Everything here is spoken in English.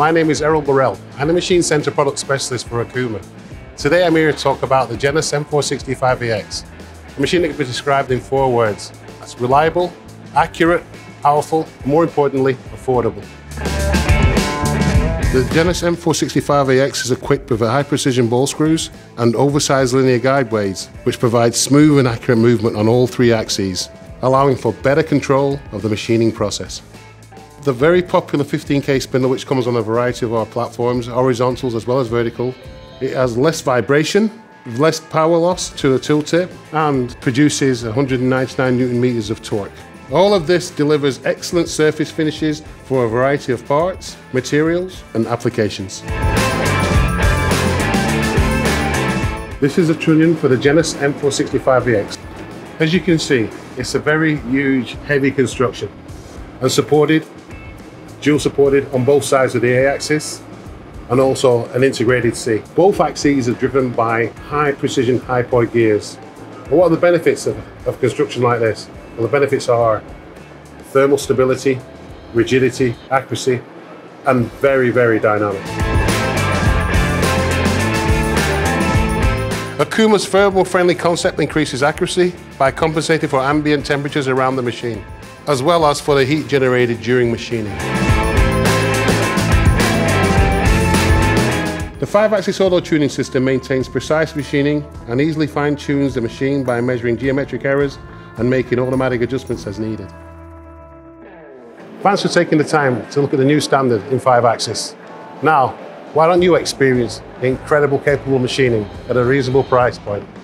My name is Errol Burrell. I'm the Machine Center Product Specialist for Okuma. Today I'm here to talk about the GENOS M460V-5AX, a machine that can be described in 4 words. That's reliable, accurate, powerful, and more importantly, affordable. The GENOS M460V-5AX is equipped with high-precision ball screws and oversized linear guide blades, which provide smooth and accurate movement on all 3 axes, allowing for better control of the machining process. The very popular 15K spindle, which comes on a variety of our platforms, horizontals as well as vertical, it has less vibration, less power loss to the tooltip, and produces 199 Newton meters of torque. All of this delivers excellent surface finishes for a variety of parts, materials, and applications. This is a trunnion for the GENOS M460V-5AX. As you can see, it's a very huge, heavy construction and dual supported on both sides of the A-axis and also an integrated C. Both axes are driven by high precision, high point gears. And what are the benefits of construction like this? Well, the benefits are thermal stability, rigidity, accuracy, and very, very dynamic. Okuma's thermo-friendly concept increases accuracy by compensating for ambient temperatures around the machine, as well as for the heat generated during machining. The 5-axis auto tuning system maintains precise machining and easily fine-tunes the machine by measuring geometric errors and making automatic adjustments as needed. Thanks for taking the time to look at the new standard in 5-axis. Now, why don't you experience incredible capable machining at a reasonable price point?